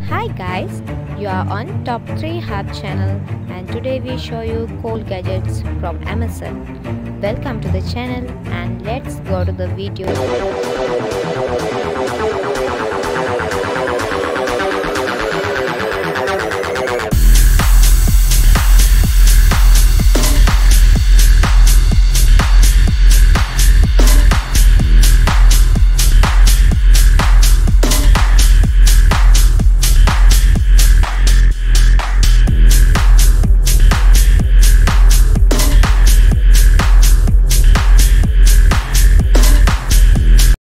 Hi guys, you are on Top 3 Hub channel and today we show you cool gadgets from Amazon. Welcome to the channel and let's go to the video.